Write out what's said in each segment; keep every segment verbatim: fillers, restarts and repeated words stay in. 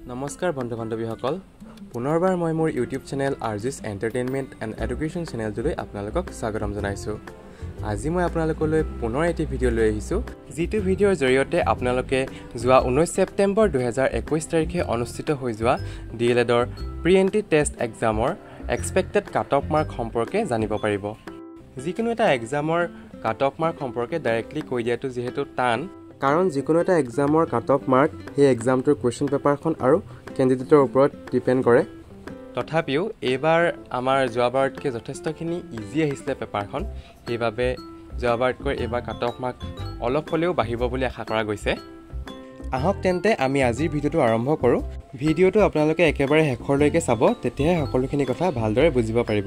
নমস্কাৰ বন্ধু বান্ধৱীসকল পুনৰবাৰ মই মোৰ YouTube channel RG's entertainment and education চেনেলটোলৈ আপোনালোকক স্বাগতম জনাইছোঁ। আজি মই আপোনালোকলৈ পুনৰ এটি ভিডিঅ' লৈ আহিছোঁ, যিটো ভিডিঅ'ৰ জৰিয়তে আপোনালোকে যোৱা ঊনৈছ ছেপ্টেম্বৰ দুহেজাৰ একৈছ তাৰিখে অনুষ্ঠিত হৈ যোৱা ডি এল এডৰ প্ৰি এণ্ট্ৰি টেষ্ট এক্সামৰ এক্সপেক্টেড কাট অফ মাৰ্ক সম্পৰ্কে জানিব পাৰিব। যিকোনো এটা এক্সামৰ কাট অফ মাৰ্ক সম্পৰ্কে ডাইৰেক্টলি কৈ দিয়াটো যিহেতু টান, কাৰণ যিকোনো এটা এক্সামৰ কাট অফ মাৰ্ক সেই এক্সামটোৰ কুৱেশ্যন পেপাৰখন আৰু কেণ্ডিডেটৰ ওপৰত ডিপেণ্ড কৰে। তথাপিও এইবাৰ আমাৰ যোৱাবাৰতকৈ যথেষ্টখিনি ইজি আহিছিলে পেপাৰখন, সেইবাবে যোৱাবাৰতকৈ এইবাৰ কাট অফ মাৰ্ক অলপ হ'লেও বাঢ়িব বুলি আশা কৰা গৈছে। আহক তেন্তে আমি আজিৰ ভিডিঅ'টো আৰম্ভ কৰোঁ। ভিডিঅ'টো আপোনালোকে একেবাৰে শেষৰলৈকে চাব, তেতিয়াহে সকলোখিনি কথা ভালদৰে বুজিব পাৰিব।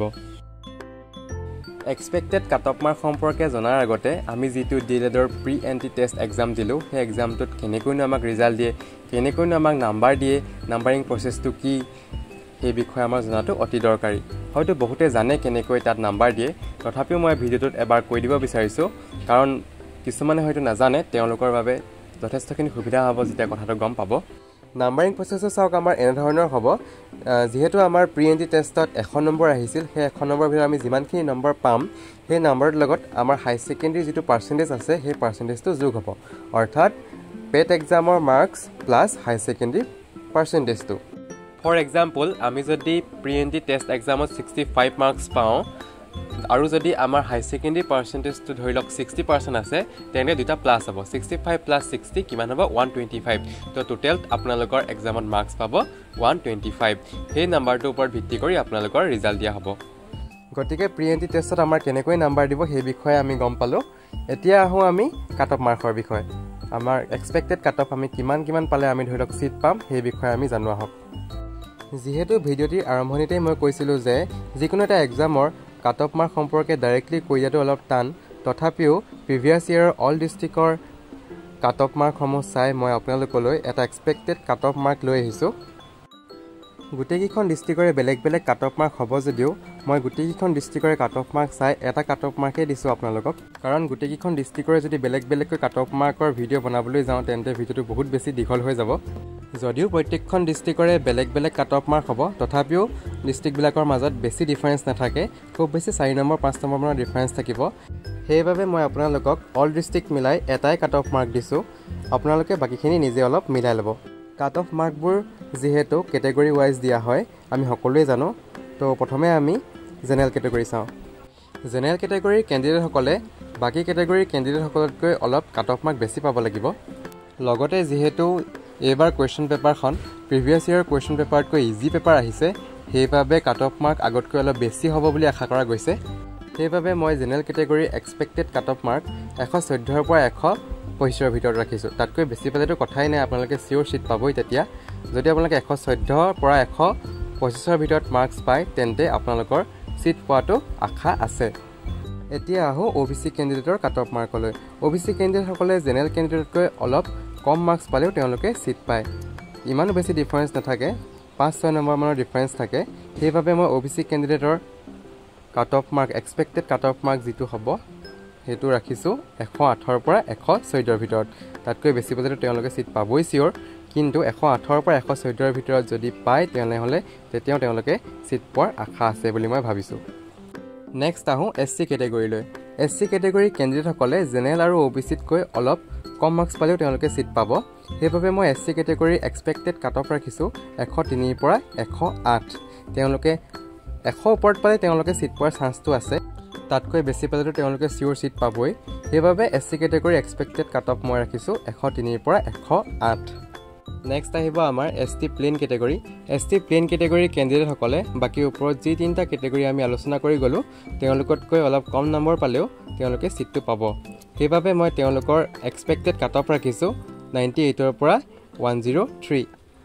এক্সপেক্টেড কাট অফ মাৰ্ক সম্পৰ্কে জনাৰ আগতে আমি যিটো ডি এল এডৰ প্ৰি এণ্ট্ৰি টেষ্ট এক্সাম দিলোঁ, সেই এক্সামটোত কেনেকৈনো আমাক ৰিজাল্ট দিয়ে, কেনেকৈনো আমাক নাম্বাৰ দিয়ে, নাম্বাৰিং প্ৰচেছটো কি, সেই বিষয়ে আমাৰ জনাটো অতি দৰকাৰী। হয়তো বহুতে জানে কেনেকৈ তাত নাম্বাৰ দিয়ে, তথাপিও মই ভিডিঅ'টোত এবাৰ কৈ দিব বিচাৰিছোঁ, কাৰণ কিছুমানে হয়তো নাজানে, তেওঁলোকৰ বাবে যথেষ্টখিনি সুবিধা হ'ব যেতিয়া কথাটো গম পাব। নাম্বাৰিং প্ৰচেছটো চাওক, আমাৰ এনেধৰণৰ হ'ব। যিহেতু আমাৰ প্ৰি এণ্ট্ৰি টেষ্টত এশ নম্বৰ আহিছিল, সেই এশ নম্বৰৰ ভিতৰত আমি যিমানখিনি নম্বৰ পাম, সেই নম্বৰৰ লগত আমাৰ হাই ছেকেণ্ডেৰী যিটো পাৰ্চেণ্টেজ আছে, সেই পাৰ্চেণ্টেজটো যোগ হ'ব। অৰ্থাৎ পেট এক্সামৰ মাৰ্কছ প্লাছ হাই ছেকেণ্ডেৰী পাৰ্চেণ্টেজটো। ফৰ এক্সাম্পল, আমি যদি প্ৰি এণ্ট্ৰি টেষ্ট এক্সামত ছিক্সটি ফাইভ মাৰ্কছ পাওঁ আৰু যদি আমাৰ হাই ছেকেণ্ডেৰী পাৰ্চেণ্টেজটো ধৰি লওক ছিক্সটি পাৰ্চেণ্ট আছে, তেন্তে দুটা প্লাছ হ'ব। ছিক্সটি ফাইভ প্লাছ ছিক্সটি কিমান হ'ব? One twenty five. So total আপোনালোকৰ এক্সামত মাৰ্কছ পাব ওৱান টুৱেণ্টি ফাইভ। সেই নাম্বাৰটোৰ ওপৰত ভিত্তি কৰি আপোনালোকৰ ৰিজাল্ট দিয়া হ'ব। গতিকে প্ৰি এণ্ট্ৰি টেষ্টত আমাৰ কেনেকৈ নাম্বাৰ দিব সেই বিষয়ে আমি গম পালোঁ। এতিয়া আহোঁ আমি কাট অফ মাৰ্কৰ বিষয়ে। আমাৰ এক্সপেক্টেড কাট অফ আমি কিমান কিমান পালে আমি ধৰি লওক ছিট পাম, সেই বিষয়ে আমি জানো আহক। যিহেতু ভিডিঅ'টিৰ আৰম্ভণিতেই মই কৈছিলোঁ যে যিকোনো এটা এক্সামৰ কাট অফ মাৰ্ক সম্পৰ্কে ডাইৰেক্টলি কৈ দিয়াটো অলপ টান, তথাপিও প্ৰিভিয়াছ ইয়েৰৰ অল ডিষ্ট্ৰিক্টৰ কাট অফ মাৰ্কসমূহ চাই মই আপোনালোকলৈ এটা এক্সপেক্টেড কাট অফ মাৰ্ক লৈ আহিছোঁ। গোটেইকেইখন ডিষ্ট্ৰিক্টৰে বেলেগ বেলেগ কাট অফ মাৰ্ক হ'ব যদিও মই গোটেইকেইখন ডিষ্ট্ৰিক্টৰে কাট অফ মাৰ্ক চাই এটা কাট অফ মাৰ্কেই দিছোঁ আপোনালোকক, কাৰণ গোটেইকেইখন ডিষ্ট্ৰিক্টৰে যদি বেলেগ বেলেগকৈ কাট অফ মাৰ্কৰ ভিডিঅ' বনাবলৈ যাওঁ, তেন্তে ভিডিঅ'টো বহুত বেছি দীঘল হৈ যাব। যদিও প্ৰত্যেকখন ডিষ্ট্ৰিক্টৰে বেলেগ বেলেগ কাট অফ মাৰ্ক হ'ব, তথাপিও ডিষ্ট্ৰিক্টবিলাকৰ মাজত বেছি ডিফাৰেঞ্চ নাথাকে, খুব বেছি চাৰি নম্বৰ পাঁচ নম্বৰমানৰ ডিফাৰেঞ্চ থাকিব। সেইবাবে মই আপোনালোকক অল ডিষ্ট্ৰিক্ট মিলাই এটাই কাট অফ মাৰ্ক দিছোঁ। আপোনালোকে বাকীখিনি নিজে অলপ মিলাই ল'ব। কাট অফ মাৰ্কবোৰ যিহেতু কেটেগৰী ৱাইজ দিয়া হয়, আমি সকলোৱে জানো। তো প্ৰথমে আমি জেনেৰেল কেটেগৰী চাওঁ। জেনেৰেল কেটেগৰীৰ কেণ্ডিডেটসকলে বাকী কেটেগৰীৰ কেণ্ডিডেটসকলতকৈ অলপ কাট অফ মাৰ্ক বেছি পাব লাগিব। লগতে যিহেতু এইবাৰ কুৱেশ্যন পেপাৰখন প্ৰিভিয়াছ ইয়েৰৰ কুৱেশ্যন পেপাৰতকৈ ইজি পেপাৰ আহিছে, সেইবাবে কাট অফ মাৰ্ক আগতকৈ অলপ বেছি হ'ব বুলি আশা কৰা গৈছে। সেইবাবে মই জেনেৰেল কেটেগৰীৰ এক্সপেক্টেড কাট অফ মাৰ্ক এশ চৈধ্যৰ পৰা এশ পঁচিছৰ ভিতৰত ৰাখিছোঁ। তাতকৈ বেছি পালেতো কথাই নাই, আপোনালোকে চিয়'ৰ ছিট পাবই। তেতিয়া যদি আপোনালোকে এশ চৈধ্যৰ পৰা এশ পঁচিছৰ ভিতৰত মাৰ্কছ পায়, তেন্তে আপোনালোকৰ ছিট পোৱাটো আশা আছে। এতিয়া আহোঁ অ' বি চি কেণ্ডিডেটৰ কাট অফ মাৰ্কলৈ। অ' বি চি কেণ্ডিডেটসকলে জেনেৰেল কেণ্ডিডেটতকৈ অলপ কম মাৰ্কছ পালেও তেওঁলোকে ছিট পায়। ইমানো বেছি ডিফাৰেঞ্চ নাথাকে, পাঁচ ছয় নম্বৰমানৰ ডিফাৰেঞ্চ থাকে। সেইবাবে মই অ' বি চি কেণ্ডিডেটৰ cut off mark expected cut off mark যিটো হ'ব, সেইটো ৰাখিছোঁ এশ আঠৰ পৰা এশ চৈধ্যৰ ভিতৰত। তাতকৈ বেছি পালেতো তেওঁলোকে ছিট পাবই চিয়'ৰ, কিন্তু এশ আঠৰ পৰা এশ চৈধ্যৰ ভিতৰত যদি পায়, তেনেহ'লে তেতিয়াও তেওঁলোকে ছিট পোৱাৰ আশা আছে বুলি মই ভাবিছোঁ। নেক্সট আহোঁ এছ চি কেটেগৰীলৈ। এছ চি কেটেগৰীৰ কেণ্ডিডেটসকলে জেনেৰেল আৰু অ' বি চিতকৈ অলপ কম মাৰ্কছ পালেও তেওঁলোকে ছিট পাব। সেইবাবে মই এছ চি কেটেগৰীৰ এক্সপেক্টেড কাট অফ ৰাখিছোঁ এশ তিনিৰ পৰা এশ আঠ। তেওঁলোকে এশ ওপৰত পালে তেওঁলোকে ছিট পোৱাৰ চান্সটো আছে, তাতকৈ বেছি পালেতো তেওঁলোকে চিয়'ৰ ছিট পাবই। সেইবাবে এছ চি কেটেগৰীৰ এক্সপেক্টেড কাট অফ মই ৰাখিছোঁ এশ তিনিৰ পৰা এশ আঠ। নেক্সট আহিব আমাৰ S T plain category. S T plain কেটেগৰীৰ কেণ্ডিডেটসকলে বাকী ওপৰত যি তিনিটা কেটেগৰী আমি আলোচনা কৰি গ'লোঁ, তেওঁলোকতকৈ অলপ কম নম্বৰ পালেও তেওঁলোকে ছিটটো পাব। সেইবাবে মই তেওঁলোকৰ এক্সপেক্টেড কাট অফ ৰাখিছোঁ নাইণ্টি এইটৰ পৰা ওৱান জিৰ' থ্ৰী।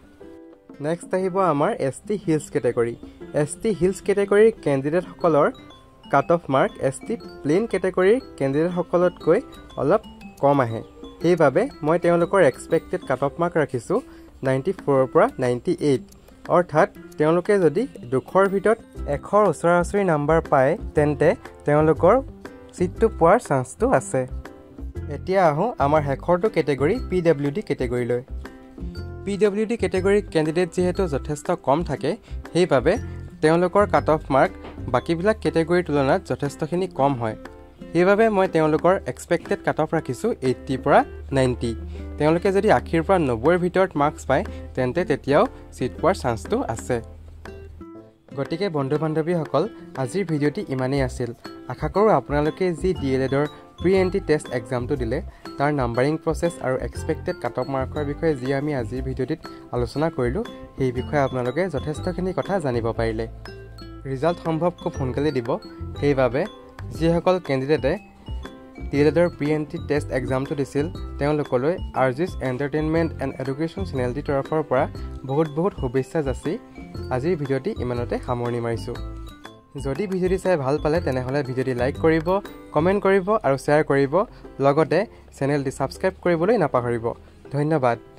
নেক্সট আহিব আমাৰ S T hills category. S T hills কেটেগৰীৰ কেণ্ডিডেটসকলৰ cut off mark S T plain কেটেগৰীৰ কেণ্ডিডেটসকলতকৈ অলপ কম আহে। সেইবাবে মই তেওঁলোকৰ এক্সপেক্টেড কাট অফ মাৰ্ক ৰাখিছোঁ নাইণ্টি ফ'ৰৰ পৰা নাইণ্টি এইট। অৰ্থাৎ তেওঁলোকে যদি দুশৰ ভিতৰত এশৰ ওচৰা ওচৰি নাম্বাৰ পায়, তেন্তে তেওঁলোকৰ ছিটটো পোৱাৰ চান্সটো আছে। এতিয়া আহোঁ আমাৰ শেষৰটো কেটেগৰী পি ডাব্লিউ ডি কেটেগৰীলৈ। P W D category candidate যিহেতু যথেষ্ট কম থাকে সেইবাবে তেওঁলোকৰ কাট অফ মাৰ্ক বাকীবিলাক কেটেগৰীৰ তুলনাত যথেষ্টখিনি কম হয় সেইবাবে মই তেওঁলোকৰ এক্সপেক্টেড কাট অফ ৰাখিছোঁ এইট্টিৰ পৰা নাইণ্টি তেওঁলোকে যদি আশীৰ পৰা নব্বৈৰ ভিতৰত মাৰ্কছ পায় তেন্তে তেতিয়াও ছিট পোৱাৰ চান্সটো আছে গতিকে বন্ধু বান্ধৱীসকল আজিৰ ভিডিঅ'টি ইমানেই আছিল আশা কৰোঁ আপোনালোকে যি ডি এল এডৰ প্ৰি এণ্ট্ৰি টেষ্ট এক্সামটো দিলে তাৰ নাম্বাৰিং প্ৰচেছ আৰু এক্সপেক্টেড কাট অফ মাৰ্কৰ বিষয়ে যি আমি আজিৰ ভিডিঅ'টিত আলোচনা কৰিলোঁ সেই বিষয়ে আপোনালোকে যথেষ্টখিনি কথা জানিব পাৰিলে ৰিজাল্ট সম্ভৱ খুব সোনকালে দিব সেইবাবে যিসকল কেণ্ডিডেটে ডি এল এডৰ প্ৰি এণ্ট্ৰি টেষ্ট এক্সামটো দিছিল তেওঁলোকলৈ আৰ্জিছ এণ্টাৰটেইনমেণ্ট এণ্ড এডুকেশ্যন চেনেলটিৰ তৰফৰ পৰা বহুত বহুত শুভেচ্ছা যাচি আজিৰ ভিডিঅ'টি ইমানতে সামৰণি মাৰিছোঁ যদি ভিডিঅ'টি চাই ভাল পালে তেনেহ'লে ভিডিঅ'টি লাইক কৰিব কমেণ্ট কৰিব আৰু শ্বেয়াৰ কৰিব লগতে চেনেলটি ছাবস্ক্ৰাইব কৰিবলৈ নাপাহৰিব ধন্যবাদ